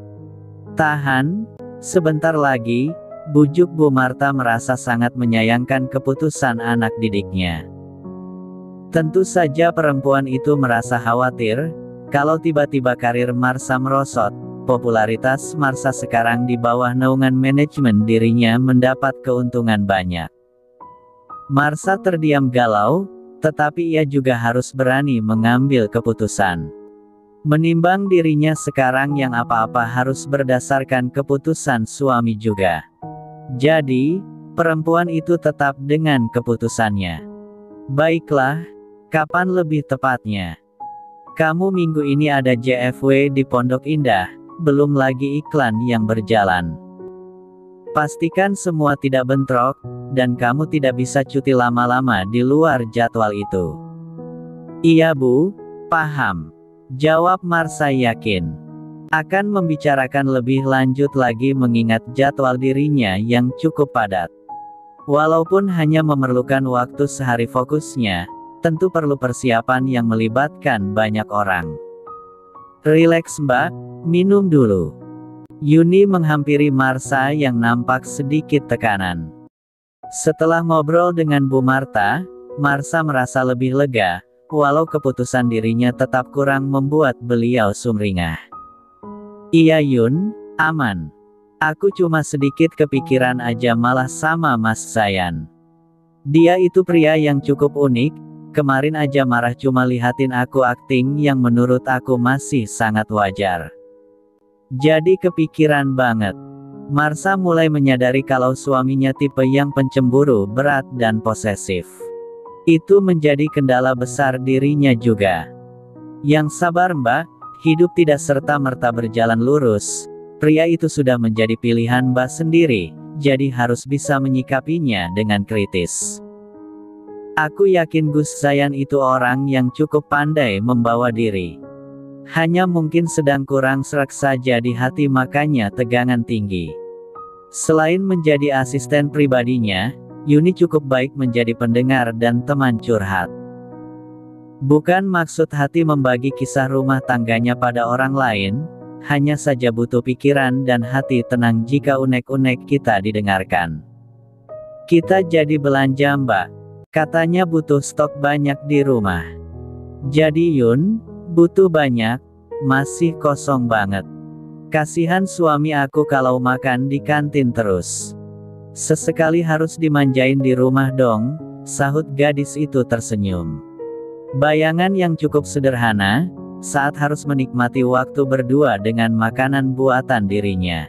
Tahan, sebentar lagi, bujuk Bu Marta merasa sangat menyayangkan keputusan anak didiknya. Tentu saja perempuan itu merasa khawatir, kalau tiba-tiba karir Marsha merosot. Popularitas Marsha sekarang di bawah naungan manajemen dirinya mendapat keuntungan banyak. Marsha terdiam galau, tetapi ia juga harus berani mengambil keputusan. Menimbang dirinya sekarang yang apa-apa harus berdasarkan keputusan suami juga. Jadi, perempuan itu tetap dengan keputusannya. Baiklah, kapan lebih tepatnya? Kamu minggu ini ada JFW di Pondok Indah. Belum lagi iklan yang berjalan. Pastikan semua tidak bentrok, dan kamu tidak bisa cuti lama-lama di luar jadwal itu. Iya Bu, paham. Jawab Marsha yakin. Akan membicarakan lebih lanjut lagi mengingat jadwal dirinya yang cukup padat. Walaupun hanya memerlukan waktu sehari fokusnya, tentu perlu persiapan yang melibatkan banyak orang. Rileks Mbak, minum dulu. Yuni menghampiri Marsha yang nampak sedikit tekanan. Setelah ngobrol dengan Bu Marta, Marsha merasa lebih lega, walau keputusan dirinya tetap kurang membuat beliau sumringah. Iya Yun, aman. Aku cuma sedikit kepikiran aja malah sama Mas Zayan. Dia itu pria yang cukup unik. Kemarin aja marah cuma lihatin aku akting yang menurut aku masih sangat wajar. Jadi kepikiran banget. Marsha mulai menyadari kalau suaminya tipe yang pencemburu berat dan posesif. Itu menjadi kendala besar dirinya juga. Yang sabar Mbak, hidup tidak serta-merta berjalan lurus. Pria itu sudah menjadi pilihan Mbak sendiri, jadi harus bisa menyikapinya dengan kritis. Aku yakin Gus Zayan itu orang yang cukup pandai membawa diri. Hanya mungkin sedang kurang sreg saja di hati makanya tegangan tinggi. Selain menjadi asisten pribadinya, Yuni cukup baik menjadi pendengar dan teman curhat. Bukan maksud hati membagi kisah rumah tangganya pada orang lain, hanya saja butuh pikiran dan hati tenang jika unek-unek kita didengarkan. Kita jadi belanja Mbak. Katanya butuh stok banyak di rumah. Jadi Yun, butuh banyak, masih kosong banget. Kasihan suami aku kalau makan di kantin terus. Sesekali harus dimanjain di rumah dong, sahut gadis itu tersenyum. Bayangan yang cukup sederhana, saat harus menikmati waktu berdua dengan makanan buatan dirinya.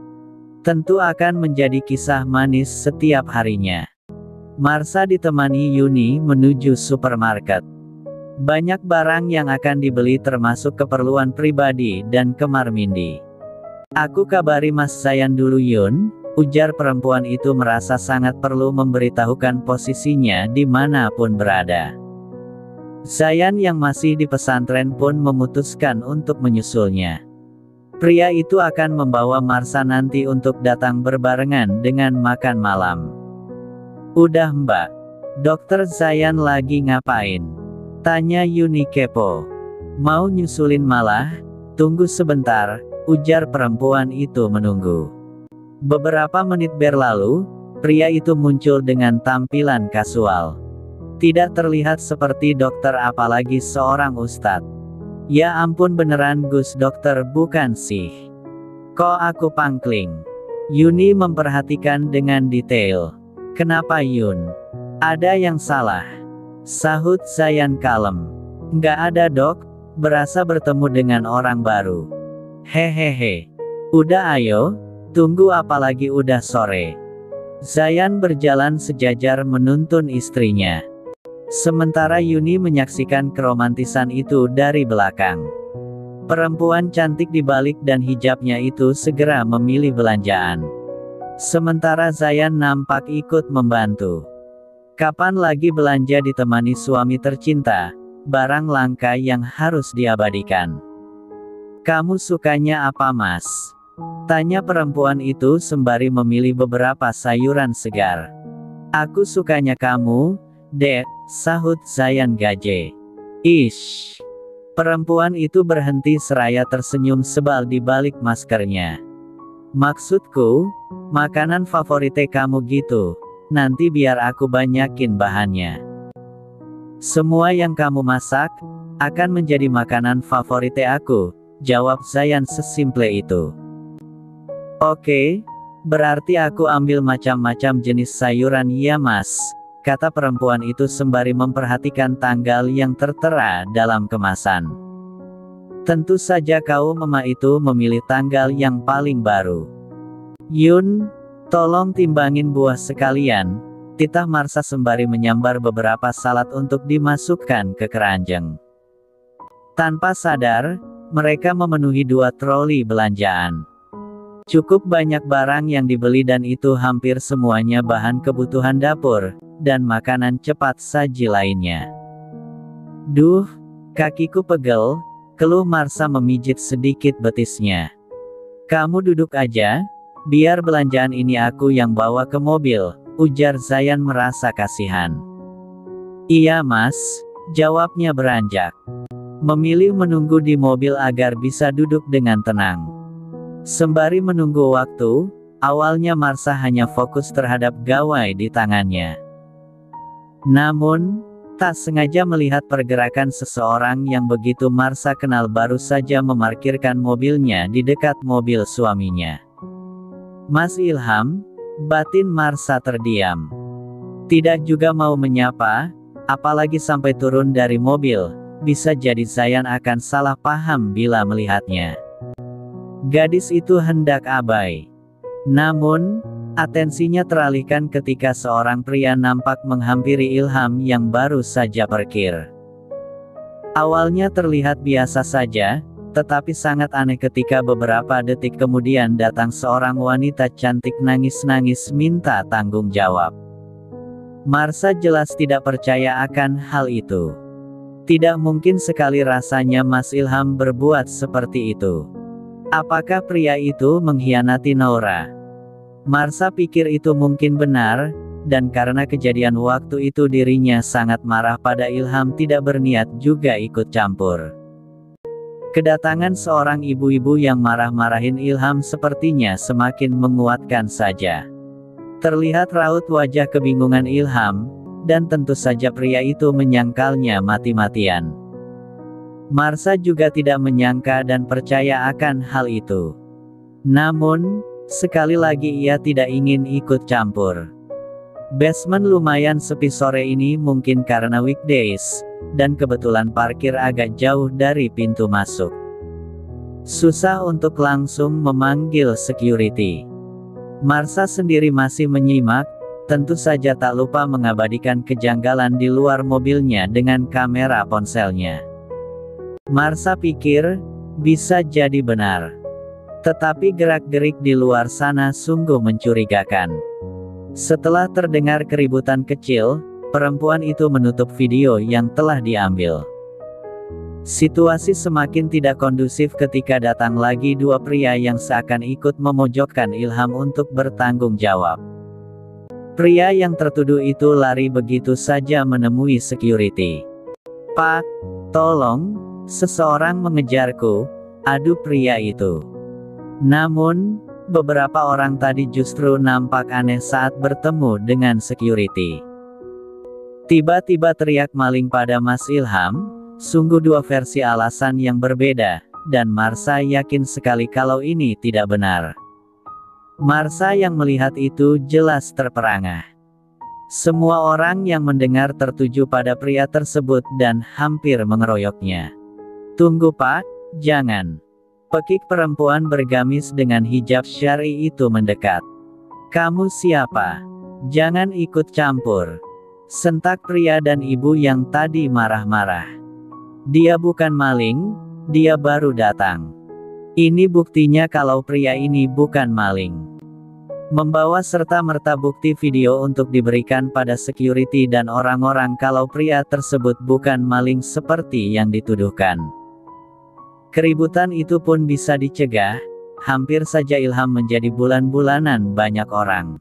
Tentu akan menjadi kisah manis setiap harinya. Marsha ditemani Yuni menuju supermarket. Banyak barang yang akan dibeli termasuk keperluan pribadi dan kamar mandi. Aku kabari Mas Zayan dulu Yun, ujar perempuan itu merasa sangat perlu memberitahukan posisinya dimanapun berada. Zayan yang masih di pesantren pun memutuskan untuk menyusulnya. Pria itu akan membawa Marsha nanti untuk datang berbarengan dengan makan malam. Udah mbak, Dokter Zayan lagi ngapain? Tanya Yuni kepo. Mau nyusulin malah? Tunggu sebentar, ujar perempuan itu menunggu. Beberapa menit berlalu, pria itu muncul dengan tampilan kasual. Tidak terlihat seperti dokter apalagi seorang ustadz. Ya ampun beneran Gus dokter bukan sih? Kok aku pangkling? Yuni memperhatikan dengan detail. Kenapa Yun? Ada yang salah? Sahut Zayan kalem. Nggak ada dok, berasa bertemu dengan orang baru. Hehehe. Udah ayo, tunggu apalagi udah sore. Zayan berjalan sejajar menuntun istrinya. Sementara Yuni menyaksikan keromantisan itu dari belakang. Perempuan cantik di balik dan hijabnya itu segera memilih belanjaan. Sementara Zayan nampak ikut membantu. Kapan lagi belanja ditemani suami tercinta, barang langka yang harus diabadikan. Kamu sukanya apa mas? Tanya perempuan itu sembari memilih beberapa sayuran segar. Aku sukanya kamu, Dek, sahut Zayan gaje. Ish. Perempuan itu berhenti seraya tersenyum sebal di balik maskernya. Maksudku, makanan favorit kamu gitu. Nanti biar aku banyakin bahannya. Semua yang kamu masak, akan menjadi makanan favorit aku, jawab Zayan sesimple itu. Oke, berarti aku ambil macam-macam jenis sayuran ya mas, kata perempuan itu sembari memperhatikan tanggal yang tertera dalam kemasan. Tentu saja kaum emak itu memilih tanggal yang paling baru. Yun, tolong timbangin buah sekalian, titah Marsha sembari menyambar beberapa salad untuk dimasukkan ke keranjang. Tanpa sadar, mereka memenuhi 2 troli belanjaan. Cukup banyak barang yang dibeli dan itu hampir semuanya bahan kebutuhan dapur, dan makanan cepat saji lainnya. Duh, kakiku pegel, keluh Marsha memijit sedikit betisnya. Kamu duduk aja, biar belanjaan ini aku yang bawa ke mobil, ujar Zayan merasa kasihan. Iya mas, jawabnya beranjak. Memilih menunggu di mobil agar bisa duduk dengan tenang. Sembari menunggu waktu, awalnya Marsha hanya fokus terhadap gawai di tangannya. Namun, tak sengaja melihat pergerakan seseorang yang begitu Marsha kenal baru saja memarkirkan mobilnya di dekat mobil suaminya. Mas Ilham, batin Marsha terdiam. Tidak juga mau menyapa, apalagi sampai turun dari mobil, bisa jadi Zayan akan salah paham bila melihatnya. Gadis itu hendak abai. Namun, atensinya teralihkan ketika seorang pria nampak menghampiri Ilham yang baru saja parkir. Awalnya terlihat biasa saja, tetapi sangat aneh ketika beberapa detik kemudian datang seorang wanita cantik nangis-nangis minta tanggung jawab. Marsha jelas tidak percaya akan hal itu. Tidak mungkin sekali rasanya Mas Ilham berbuat seperti itu. Apakah pria itu mengkhianati Naura? Marsha pikir itu mungkin benar, dan karena kejadian waktu itu dirinya sangat marah pada Ilham tidak berniat juga ikut campur. Kedatangan seorang ibu-ibu yang marah-marahin Ilham sepertinya semakin menguatkan saja. Terlihat raut wajah kebingungan Ilham, dan tentu saja pria itu menyangkalnya mati-matian. Marsha juga tidak menyangka dan percaya akan hal itu. Namun, sekali lagi ia tidak ingin ikut campur. Basement lumayan sepi sore ini mungkin karena weekdays, dan kebetulan parkir agak jauh dari pintu masuk. Susah untuk langsung memanggil security. Marsha sendiri masih menyimak, tentu saja tak lupa mengabadikan kejanggalan di luar mobilnya dengan kamera ponselnya. Marsha pikir, bisa jadi benar. Tetapi gerak-gerik di luar sana sungguh mencurigakan. Setelah terdengar keributan kecil, perempuan itu menutup video yang telah diambil. Situasi semakin tidak kondusif ketika datang lagi dua pria yang seakan ikut memojokkan Ilham untuk bertanggung jawab. Pria yang tertuduh itu lari begitu saja menemui security. "Pak, tolong, seseorang mengejarku," adu pria itu. Namun, beberapa orang tadi justru nampak aneh saat bertemu dengan security. Tiba-tiba teriak maling pada Mas Ilham, sungguh dua versi alasan yang berbeda, dan Marsha yakin sekali kalau ini tidak benar. Marsha yang melihat itu jelas terperangah. Semua orang yang mendengar tertuju pada pria tersebut dan hampir mengeroyoknya. "Tunggu Pak, jangan." Pekik perempuan bergamis dengan hijab syar'i itu mendekat. "Kamu siapa? Jangan ikut campur," sentak pria dan ibu yang tadi marah-marah. "Dia bukan maling, dia baru datang. Ini buktinya kalau pria ini bukan maling." Membawa serta-merta bukti video untuk diberikan pada security dan orang-orang kalau pria tersebut bukan maling seperti yang dituduhkan. Keributan itu pun bisa dicegah, hampir saja Ilham menjadi bulan-bulanan banyak orang.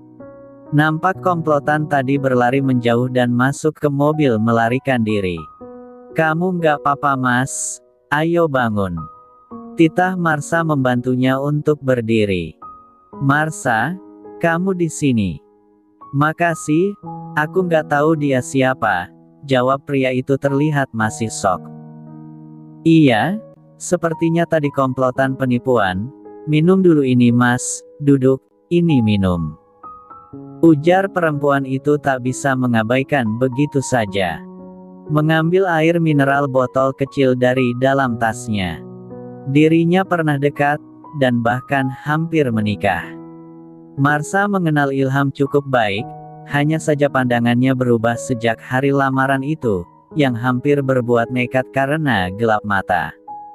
Nampak komplotan tadi berlari menjauh dan masuk ke mobil melarikan diri. "Kamu nggak apa-apa Mas? Ayo bangun." Titah Marsha membantunya untuk berdiri. "Marsha, kamu di sini." "Makasih, aku nggak tahu dia siapa," jawab pria itu terlihat masih shock. "Iya, sepertinya tadi komplotan penipuan. Minum dulu ini Mas, duduk, ini minum," ujar perempuan itu tak bisa mengabaikan begitu saja. Mengambil air mineral botol kecil dari dalam tasnya. Dirinya pernah dekat, dan bahkan hampir menikah. Marsha mengenal Ilham cukup baik, hanya saja pandangannya berubah sejak hari lamaran itu, yang hampir berbuat nekat karena gelap mata.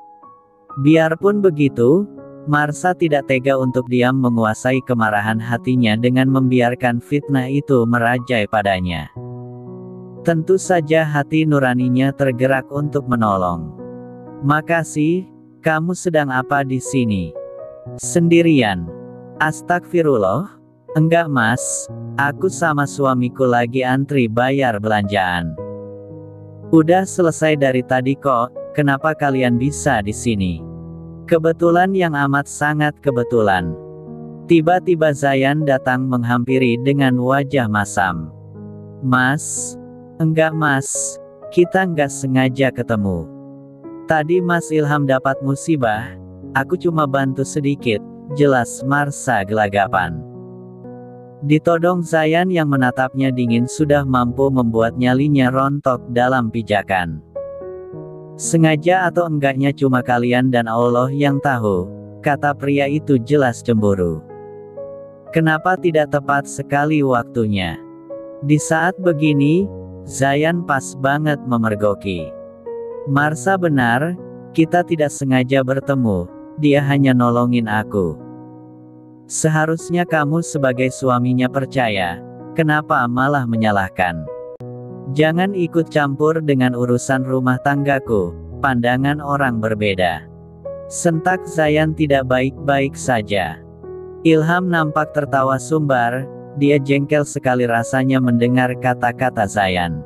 Biarpun begitu, Marsha tidak tega untuk diam menguasai kemarahan hatinya dengan membiarkan fitnah itu merajai padanya. Tentu saja hati nuraninya tergerak untuk menolong. "Makasih, kamu sedang apa di sini?" "Sendirian." "Astagfirullah, enggak Mas, aku sama suamiku lagi antri bayar belanjaan." "Udah selesai dari tadi kok, kenapa kalian bisa di sini?" "Kebetulan yang amat sangat kebetulan." Tiba-tiba Zayan datang menghampiri dengan wajah masam. "Mas." "Enggak Mas, kita nggak sengaja ketemu. Tadi Mas Ilham dapat musibah, aku cuma bantu sedikit," jelas Marsha gelagapan. Ditodong Zayan yang menatapnya dingin sudah mampu membuat nyalinya rontok dalam pijakan. "Sengaja atau enggaknya cuma kalian dan Allah yang tahu," kata pria itu jelas cemburu. "Kenapa tidak tepat sekali waktunya?" Di saat begini, Zayan pas banget memergoki. "Marsha benar, kita tidak sengaja bertemu, dia hanya nolongin aku. Seharusnya kamu sebagai suaminya percaya, kenapa malah menyalahkan? Jangan ikut campur dengan urusan rumah tanggaku, pandangan orang berbeda." Sentak Zayan tidak baik-baik saja. Ilham nampak tertawa sumbar, dia jengkel sekali rasanya mendengar kata-kata Zayan.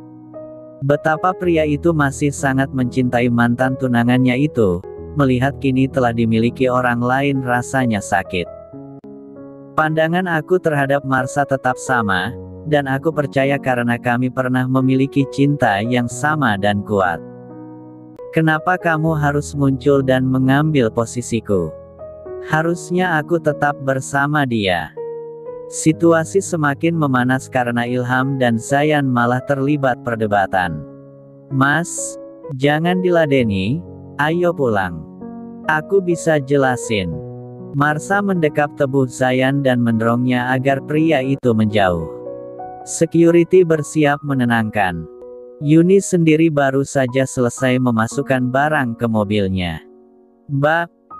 Betapa pria itu masih sangat mencintai mantan tunangannya itu, melihat kini telah dimiliki orang lain rasanya sakit. "Pandangan aku terhadap Marsha tetap sama, dan aku percaya karena kami pernah memiliki cinta yang sama dan kuat. Kenapa kamu harus muncul dan mengambil posisiku? Harusnya aku tetap bersama dia." Situasi semakin memanas karena Ilham dan Zayan malah terlibat perdebatan. "Mas, jangan diladeni, ayo pulang. Aku bisa jelasin." Marsha mendekap tebuh Zayan dan mendorongnya agar pria itu menjauh. Security bersiap menenangkan. Yuni sendiri baru saja selesai memasukkan barang ke mobilnya. "Mbak,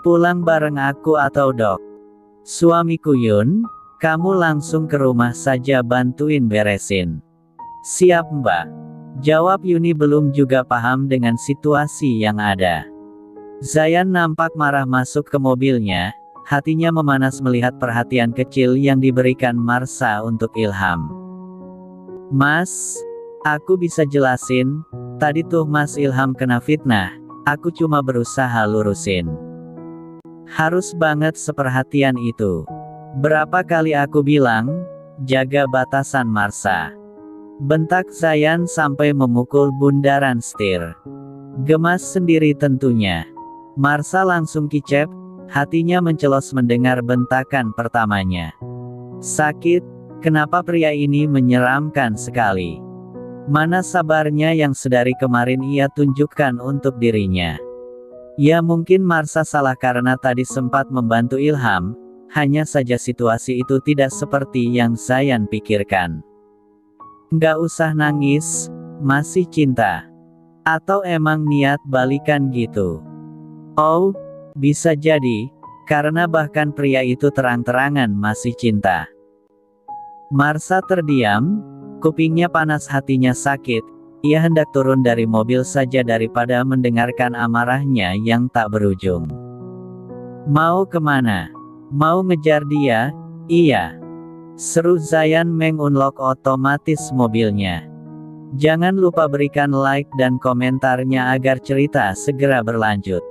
Pulang bareng aku atau Dok? Suamiku Yun, kamu langsung ke rumah saja bantuin beresin. Siap Mbak. Jawab Yuni belum juga paham dengan situasi yang ada. Zayan nampak marah masuk ke mobilnya, hatinya memanas melihat perhatian kecil yang diberikan Marsha untuk Ilham. Mas, aku bisa jelasin, tadi tuh Mas Ilham kena fitnah, aku cuma berusaha lurusin. Harus banget seperhatian itu. Berapa kali aku bilang, jaga batasan Marsha. Bentak Zayan sampai memukul bundaran setir. Gemas sendiri tentunya. Marsha langsung kicep, hatinya mencelos mendengar bentakan pertamanya. Sakit, kenapa pria ini menyeramkan sekali? Mana sabarnya yang sedari kemarin ia tunjukkan untuk dirinya? Ya mungkin Marsha salah karena tadi sempat membantu Ilham, hanya saja situasi itu tidak seperti yang Zayan pikirkan. Nggak usah nangis, masih cinta. Atau emang niat balikan gitu? Oh, bisa jadi, karena bahkan pria itu terang-terangan masih cinta. Marsha terdiam, kupingnya panas hatinya sakit, ia hendak turun dari mobil saja daripada mendengarkan amarahnya yang tak berujung. Mau kemana? Mau ngejar dia? Iya. Seru Zayan mengunlock otomatis mobilnya. Jangan lupa berikan like dan komentarnya agar cerita segera berlanjut.